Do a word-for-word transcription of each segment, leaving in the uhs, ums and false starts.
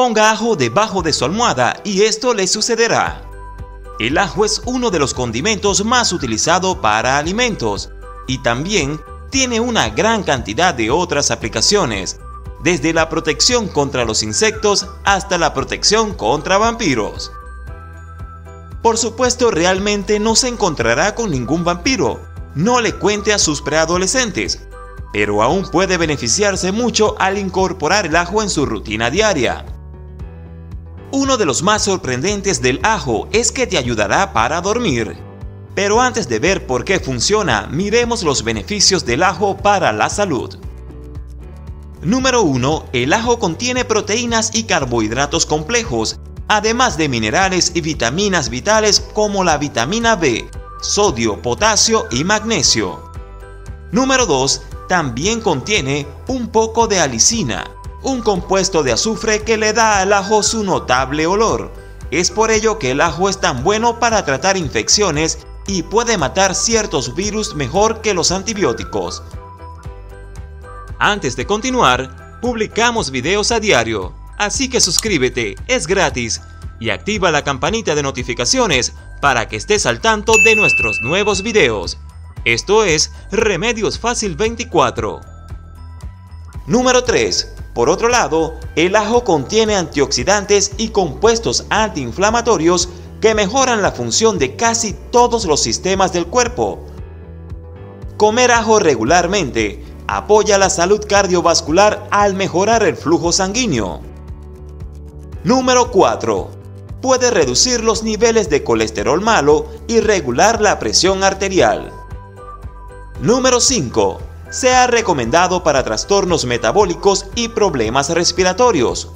Ponga ajo debajo de su almohada y esto le sucederá. El ajo es uno de los condimentos más utilizados para alimentos y también tiene una gran cantidad de otras aplicaciones, desde la protección contra los insectos hasta la protección contra vampiros. Por supuesto, realmente no se encontrará con ningún vampiro, no le cuente a sus preadolescentes, pero aún puede beneficiarse mucho al incorporar el ajo en su rutina diaria. Uno de los más sorprendentes del ajo es que te ayudará para dormir. Pero antes de ver por qué funciona, miremos los beneficios del ajo para la salud. Número uno. El ajo contiene proteínas y carbohidratos complejos, además de minerales y vitaminas vitales como la vitamina B, sodio, potasio y magnesio. Número dos. También contiene un poco de alicina, un compuesto de azufre que le da al ajo su notable olor. Es por ello que el ajo es tan bueno para tratar infecciones y puede matar ciertos virus mejor que los antibióticos. Antes de continuar, publicamos videos a diario, así que suscríbete, es gratis, y activa la campanita de notificaciones para que estés al tanto de nuestros nuevos videos. Esto es Remedios Fácil veinticuatro. Número tres. Por otro lado, el ajo contiene antioxidantes y compuestos antiinflamatorios que mejoran la función de casi todos los sistemas del cuerpo. Comer ajo regularmente apoya la salud cardiovascular al mejorar el flujo sanguíneo. Número cuatro. Puede reducir los niveles de colesterol malo y regular la presión arterial. Número cinco. Se ha recomendado para trastornos metabólicos y problemas respiratorios.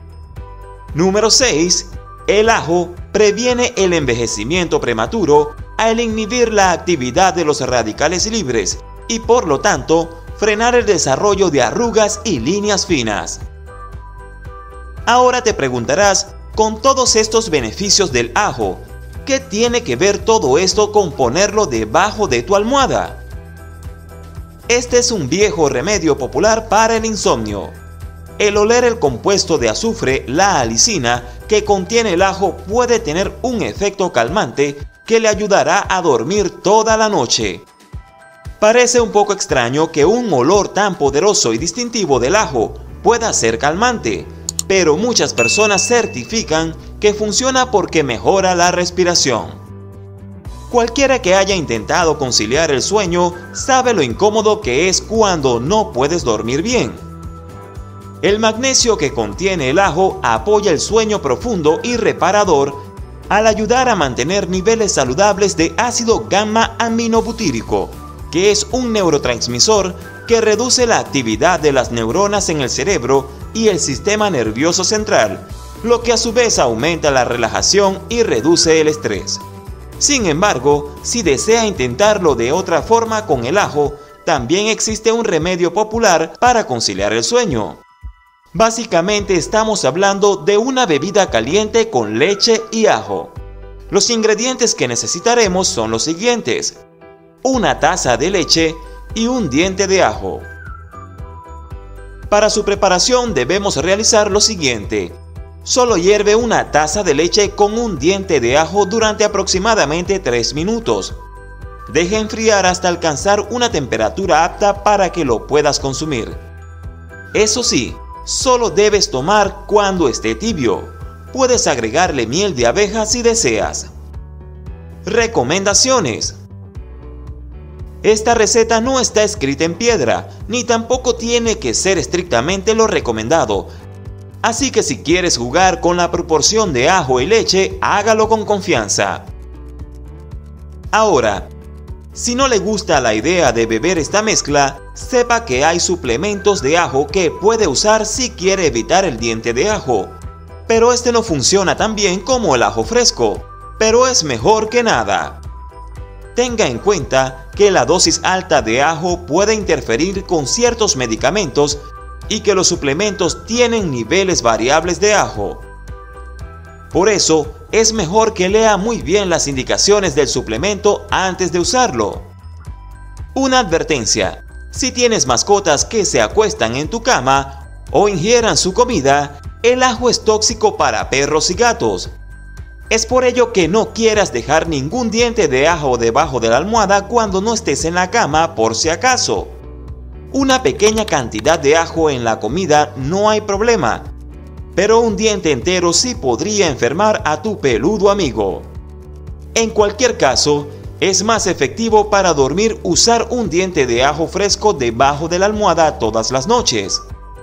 Número seis. El ajo previene el envejecimiento prematuro al inhibir la actividad de los radicales libres y por lo tanto frenar el desarrollo de arrugas y líneas finas. Ahora te preguntarás, con todos estos beneficios del ajo, ¿qué tiene que ver todo esto con ponerlo debajo de tu almohada? Este es un viejo remedio popular para el insomnio. El oler el compuesto de azufre, la alicina, que contiene el ajo puede tener un efecto calmante que le ayudará a dormir toda la noche. Parece un poco extraño que un olor tan poderoso y distintivo del ajo pueda ser calmante, pero muchas personas certifican que funciona porque mejora la respiración. Cualquiera que haya intentado conciliar el sueño sabe lo incómodo que es cuando no puedes dormir bien. El magnesio que contiene el ajo apoya el sueño profundo y reparador al ayudar a mantener niveles saludables de ácido gamma-aminobutírico, que es un neurotransmisor que reduce la actividad de las neuronas en el cerebro y el sistema nervioso central, lo que a su vez aumenta la relajación y reduce el estrés. Sin embargo, si desea intentarlo de otra forma con el ajo, también existe un remedio popular para conciliar el sueño. Básicamente estamos hablando de una bebida caliente con leche y ajo. Los ingredientes que necesitaremos son los siguientes: una taza de leche y un diente de ajo. Para su preparación debemos realizar lo siguiente. Solo hierve una taza de leche con un diente de ajo durante aproximadamente tres minutos. Deja enfriar hasta alcanzar una temperatura apta para que lo puedas consumir. Eso sí, solo debes tomar cuando esté tibio. Puedes agregarle miel de abeja si deseas. Recomendaciones. Esta receta no está escrita en piedra, ni tampoco tiene que ser estrictamente lo recomendado. Así que si quieres jugar con la proporción de ajo y leche, hágalo con confianza. Ahora, si no le gusta la idea de beber esta mezcla, sepa que hay suplementos de ajo que puede usar si quiere evitar el diente de ajo. Pero este no funciona tan bien como el ajo fresco, pero es mejor que nada. Tenga en cuenta que la dosis alta de ajo puede interferir con ciertos medicamentos y que los suplementos tienen niveles variables de ajo. Por eso, es mejor que lea muy bien las indicaciones del suplemento antes de usarlo. Una advertencia: si tienes mascotas que se acuestan en tu cama o ingieran su comida, El ajo es tóxico para perros y gatos. Es por ello que no quieras dejar ningún diente de ajo debajo de la almohada cuando no estés en la cama por si acaso. Una pequeña cantidad de ajo en la comida no hay problema, pero un diente entero sí podría enfermar a tu peludo amigo. En cualquier caso, es más efectivo para dormir usar un diente de ajo fresco debajo de la almohada todas las noches.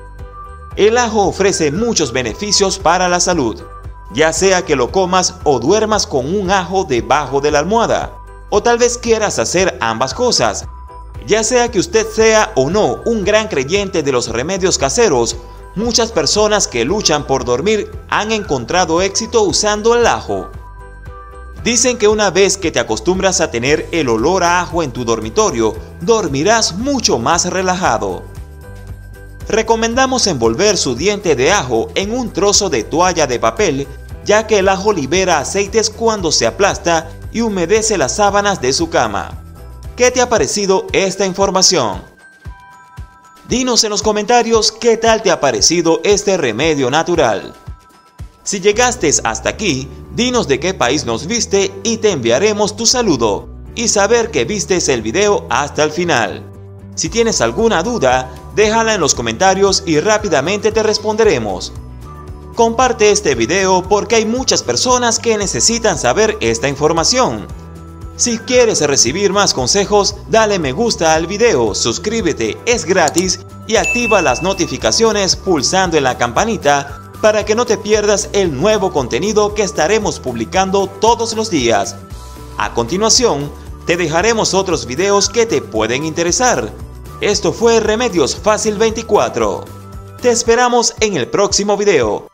El ajo ofrece muchos beneficios para la salud, ya sea que lo comas o duermas con un ajo debajo de la almohada, o tal vez quieras hacer ambas cosas. Ya sea que usted sea o no un gran creyente de los remedios caseros, muchas personas que luchan por dormir han encontrado éxito usando el ajo. Dicen que una vez que te acostumbras a tener el olor a ajo en tu dormitorio, dormirás mucho más relajado. Recomendamos envolver su diente de ajo en un trozo de toalla de papel, ya que el ajo libera aceites cuando se aplasta y humedece las sábanas de su cama. ¿Qué te ha parecido esta información? Dinos en los comentarios qué tal te ha parecido este remedio natural. Si llegaste hasta aquí, dinos de qué país nos viste y te enviaremos tu saludo y saber que vistes el video hasta el final. Si tienes alguna duda, déjala en los comentarios y rápidamente te responderemos. Comparte este video porque hay muchas personas que necesitan saber esta información. Si quieres recibir más consejos, dale me gusta al video, suscríbete, es gratis y activa las notificaciones pulsando en la campanita para que no te pierdas el nuevo contenido que estaremos publicando todos los días. A continuación, te dejaremos otros videos que te pueden interesar. Esto fue Remedios Fácil veinticuatro. Te esperamos en el próximo video.